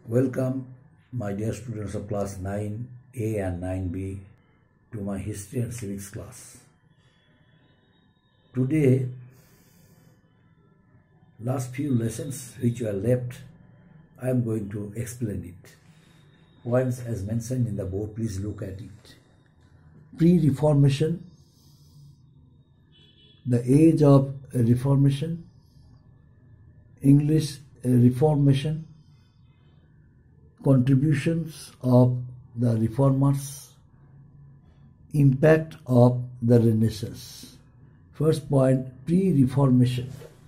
Welcome, my dear students of class 9A and 9B, to my history and civics class. Today, last few lessons which were left, I am going to explain it. Points as mentioned in the board, please look at it. Pre-Reformation, the age of Reformation, English Reformation, contributions of the reformers, impact of the Renaissance. First point, pre-Reformation.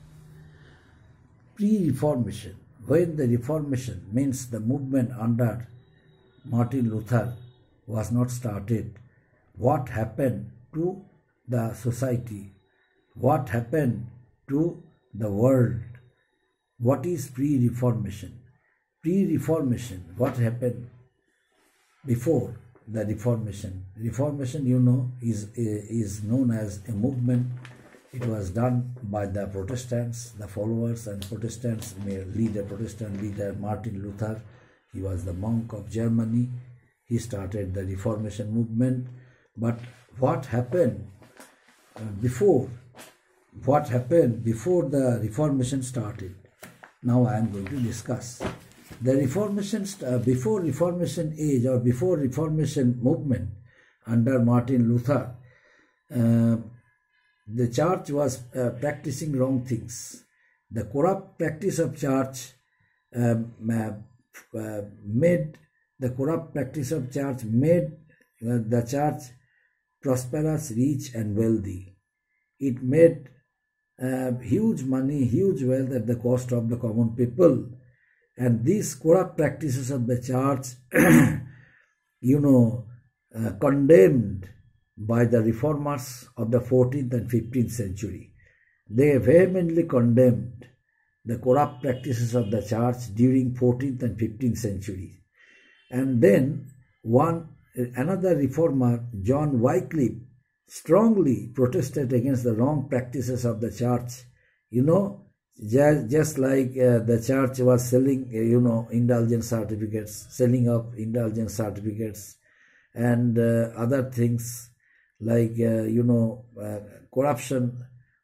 Pre-Reformation, when the Reformation means the movement under Martin Luther was not started, what happened to the society? What happened to the world? What is pre-Reformation? Pre-Reformation, what happened before the Reformation? Reformation, you know, is known as a movement. It was done by the Protestants, the followers and Protestants, Protestant leader Martin Luther. He was the monk of Germany. He started the Reformation movement. But what happened before? What happened before the Reformation started? Now I am going to discuss. The Reformation, before Reformation age or before Reformation movement under Martin Luther, the church was practicing wrong things. The corrupt practice of church made the church prosperous, rich and wealthy. It made huge money, huge wealth at the cost of the common people. And these corrupt practices of the church, condemned by the reformers of the 14th and 15th century. They vehemently condemned the corrupt practices of the church during 14th and 15th century. And then another reformer, John Wycliffe, strongly protested against the wrong practices of the church. Just like the church was selling, indulgence certificates, selling of indulgence certificates and other things like, corruption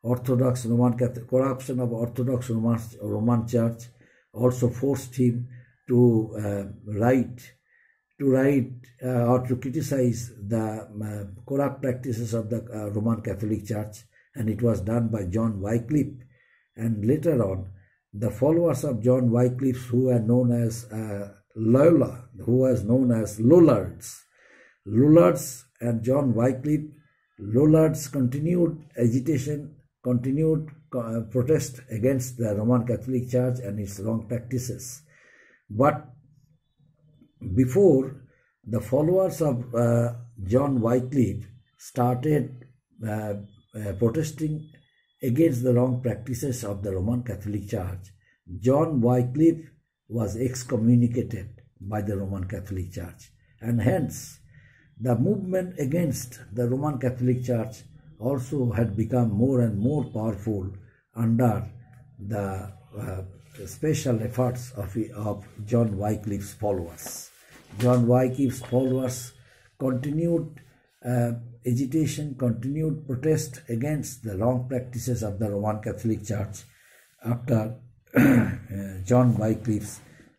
of Orthodox Roman Church also forced him to write or to criticize the corrupt practices of the Roman Catholic Church, and it was done by John Wycliffe. And later on, the followers of John Wycliffe, who are known as Loyola, who was known as Lollards and John Wycliffe, Lollards continued agitation, continued protest against the Roman Catholic Church and its wrong practices. But before the followers of John Wycliffe started protesting against the wrong practices of the Roman Catholic Church, John Wycliffe was excommunicated by the Roman Catholic Church, and hence the movement against the Roman Catholic Church also had become more and more powerful under the special efforts of John Wycliffe's followers. John Wycliffe's followers continued agitation, continued protest against the wrong practices of the Roman Catholic Church after John Wycliffe's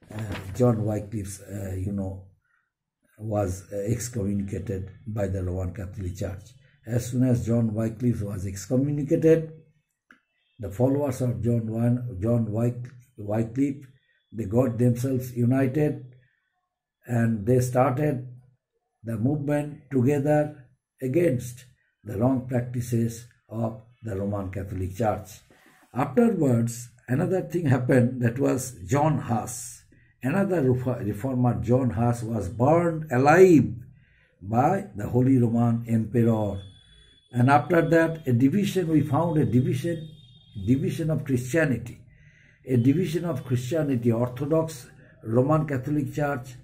was excommunicated by the Roman Catholic Church. As soon as John Wycliffe was excommunicated, the followers of John Wycliffe, they got themselves united and they started the movement together against the wrong practices of the Roman Catholic Church. Afterwards, another thing happened, that was John Huss. Another reformer, John Huss, was burned alive by the Holy Roman Emperor. And after that, we found a division of Christianity. A division of Christianity, Orthodox Roman Catholic Church,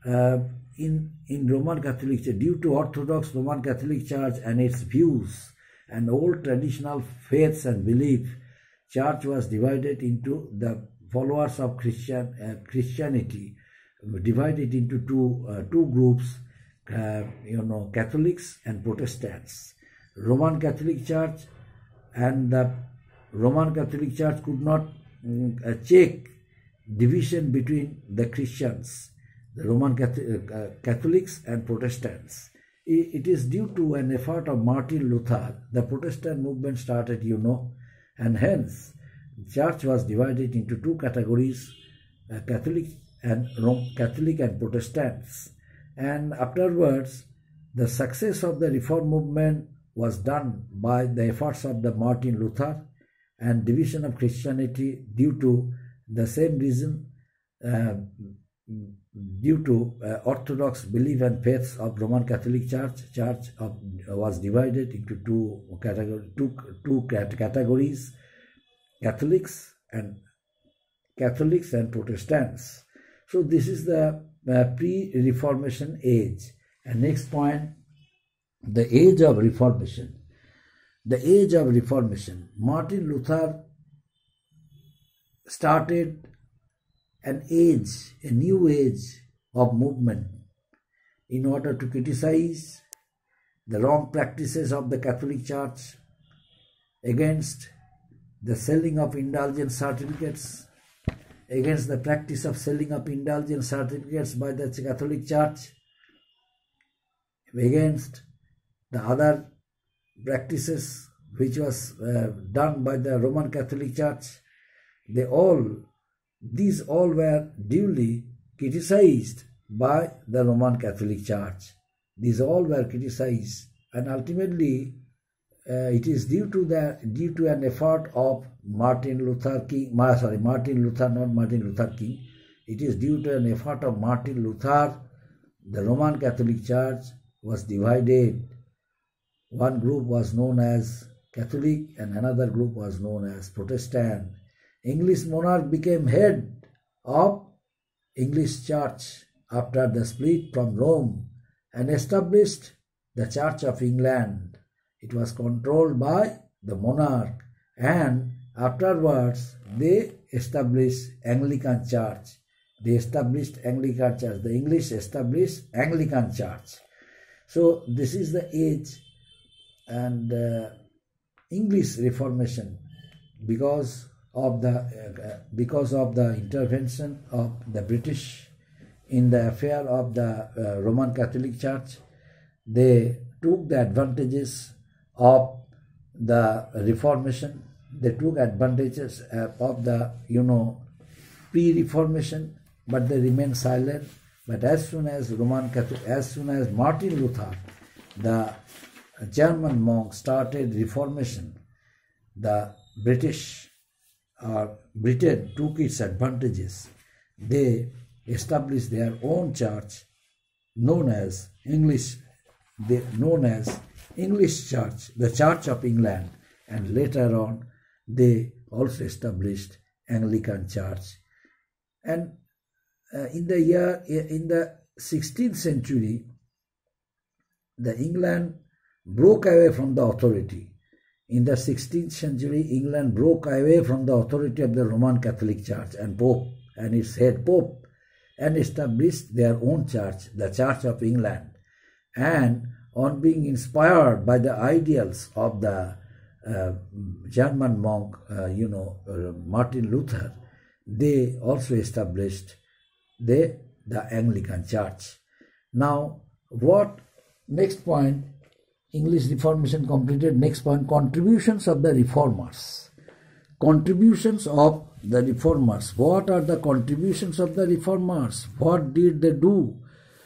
in Roman Catholic Church, due to Orthodox Roman Catholic Church and its views and old traditional faiths and belief, Church was divided into the followers of Christianity divided into two groups, Catholics and Protestants. Roman Catholic Church and the Roman Catholic Church could not check division between the Christians, the Roman Catholics and Protestants. It is due to an effort of Martin Luther. The Protestant movement started, and hence the church was divided into two categories, Catholic and Protestants. And afterwards, the success of the Reform movement was done by the efforts of the Martin Luther, and division of Christianity due to the same reason, due to orthodox belief and faiths of Roman Catholic Church was divided into two categories, Catholics and Protestants. So this is the pre-Reformation age. And next point, the age of Reformation. The age of Reformation. Martin Luther started an age, a new age of movement in order to criticize the wrong practices of the Catholic Church, against the selling of indulgence certificates, against the practice of selling of indulgence certificates by the Catholic Church, against the other practices which was done by the Roman Catholic Church. These all were duly criticized by the Roman Catholic Church. These all were criticized, and ultimately it is due to an effort of Martin Luther, not Martin Luther King. It is due to an effort of Martin Luther. The Roman Catholic Church was divided. One group was known as Catholic and another group was known as Protestant. English monarch became head of English Church after the split from Rome and established the Church of England. It was controlled by the monarch, and afterwards they established Anglican Church. The English established Anglican Church. So this is the age and English Reformation, because of the intervention of the British in the affair of the Roman Catholic Church. They took the advantages of the Reformation. They took advantages of the pre-Reformation, but they remained silent. But as soon as Martin Luther, the German monk, started Reformation, the Britain took its advantages. They established their own church, known as English Church, the Church of England, and later on they also established Anglican Church. And in the 16th century, the England broke away from the authority. In the 16th century, England broke away from the authority of the Roman Catholic Church and Pope and its head Pope, and established their own church, the Church of England. And on being inspired by the ideals of the German monk, Martin Luther, they also established the Anglican Church. Now, what next point? English Reformation completed. Next point, contributions of the Reformers. Contributions of the Reformers. What are the contributions of the Reformers? What did they do?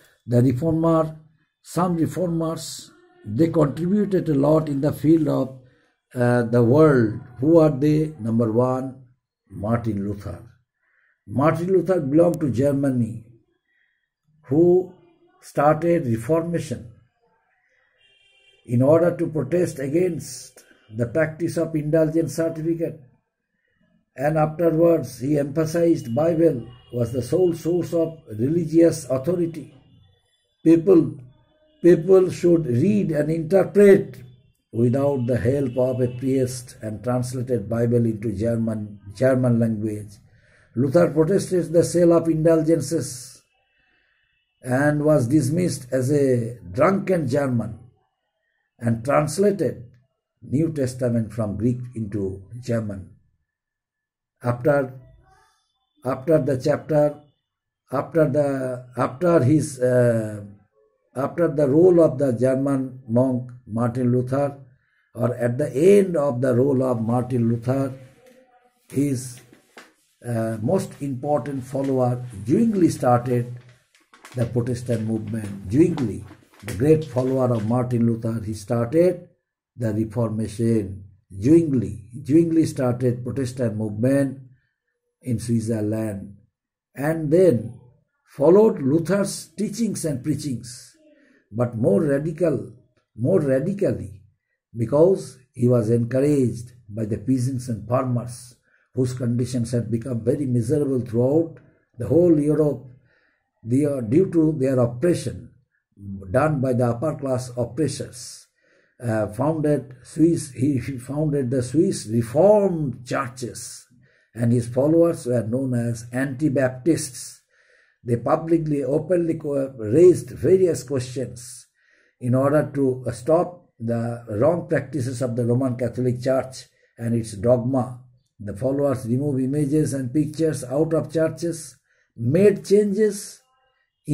Some Reformers, they contributed a lot in the field of the world. Who are they? Number one, Martin Luther. Martin Luther belonged to Germany, who started Reformation in order to protest against the practice of indulgence certificate. And afterwards he emphasized Bible was the sole source of religious authority. People should read and interpret without the help of a priest, and translated Bible into German language. Luther protested the sale of indulgences and was dismissed as a drunken German and translated New Testament from Greek into German. After the role of the German monk Martin Luther, or at the end of the role of Martin Luther, his most important follower Zwingli started the Protestant movement. Zwingli, the great follower of Martin Luther, he started the Reformation. Zwingli started Protestant movement in Switzerland, and then followed Luther's teachings and preachings, but more radically, because he was encouraged by the peasants and farmers, whose conditions had become very miserable throughout the whole Europe due to their oppression done by the upper class oppressors. He founded the Swiss Reformed churches, and his followers were known as Anti-Baptists. They openly raised various questions in order to stop the wrong practices of the Roman Catholic Church and its dogma. The followers removed images and pictures out of churches, made changes in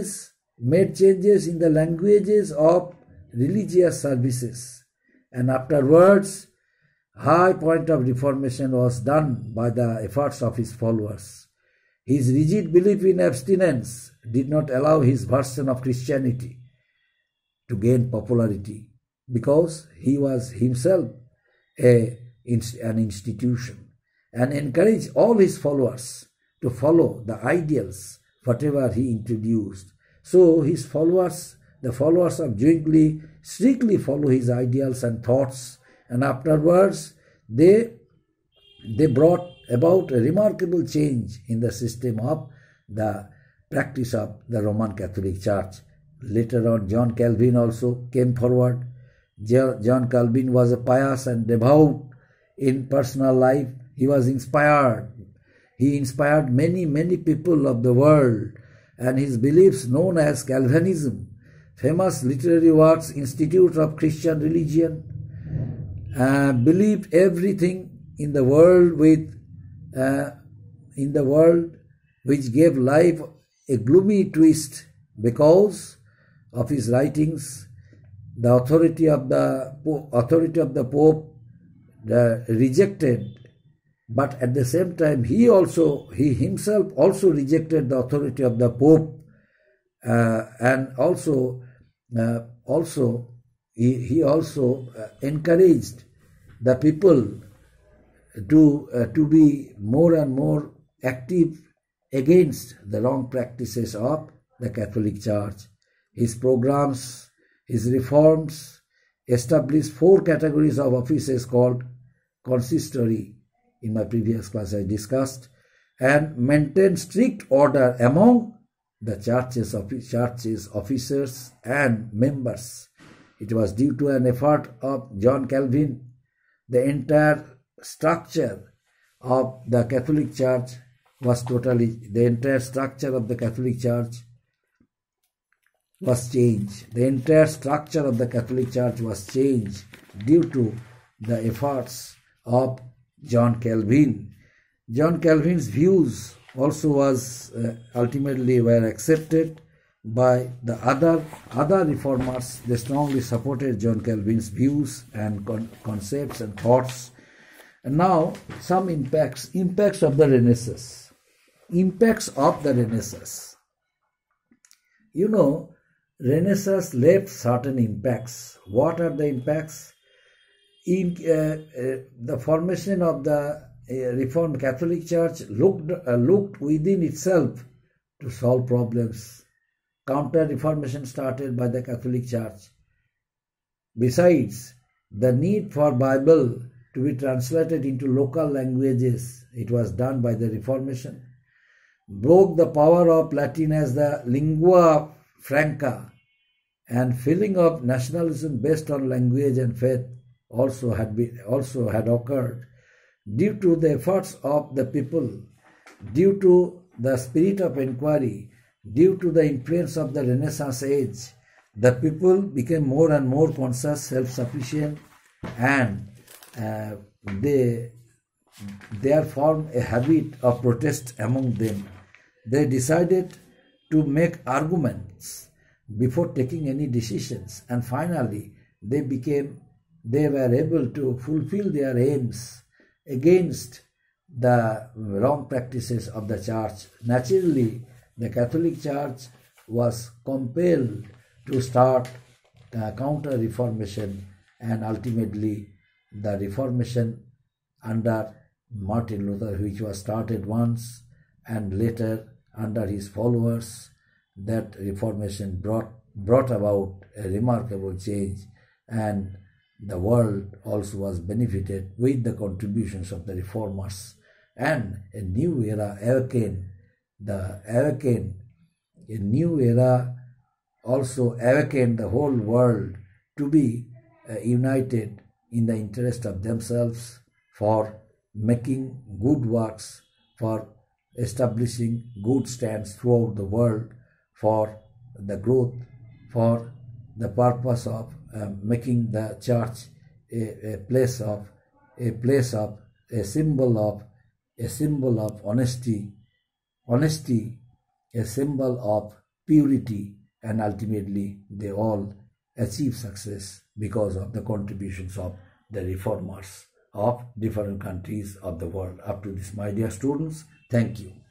the languages of religious services, and afterwards high point of reformation was done by the efforts of his followers. His rigid belief in abstinence did not allow his version of Christianity to gain popularity, because he was himself an institution, and encouraged all his followers to follow the ideals whatever he introduced. So his followers, the followers of Zwingli, strictly follow his ideals and thoughts, and afterwards they brought about a remarkable change in the system of the practice of the Roman Catholic Church. Later on, John Calvin also came forward. John Calvin was a pious and devout in personal life. He was inspired. He inspired many people of the world, and his beliefs, known as Calvinism, famous literary works, Institute of Christian Religion, believed everything in the world which gave life a gloomy twist. Because of his writings, the authority of the Pope rejected, but at the same time he himself also rejected the authority of the Pope, and he also encouraged the people to be more and more active against the wrong practices of the Catholic Church. His programs, his reforms established 4 categories of offices called consistory. In my previous class I discussed, and maintained strict order among the churches, officers and members. It was due to an effort of John Calvin. The entire structure of the Catholic Church was changed. The entire structure of the Catholic Church was changed due to the efforts of John Calvin. John Calvin's views also ultimately were accepted by the other reformers. They strongly supported John Calvin's views and concepts and thoughts. And now some impacts of the Renaissance. Impacts of the Renaissance. You know, Renaissance left certain impacts. What are the impacts? In the formation of the Reformed Catholic Church looked within itself to solve problems. Counter-reformation started by the Catholic Church. Besides, the need for Bible to be translated into local languages, it was done by the Reformation. Broke the power of Latin as the lingua franca, and feeling of nationalism based on language and faith also had occurred. Due to the efforts of the people, due to the spirit of inquiry Due to the influence of the Renaissance age, the people became more and more conscious, self-sufficient, and there formed a habit of protest among them. They decided to make arguments before taking any decisions, and finally they were able to fulfill their aims against the wrong practices of the church. Naturally, the Catholic Church was compelled to start counter-reformation, and ultimately the Reformation under Martin Luther, which was started once and later under his followers, that Reformation brought about a remarkable change, and the world also was benefited with the contributions of the reformers, and a new era awakened. A new era also awakened the whole world to be united in the interest of themselves, for making good works, for establishing good stands throughout the world, for the growth, for the purpose of making the church a symbol of honesty, a symbol of purity, and ultimately they all achieve success because of the contributions of the reformers of different countries of the world. Up to this, my dear students, thank you.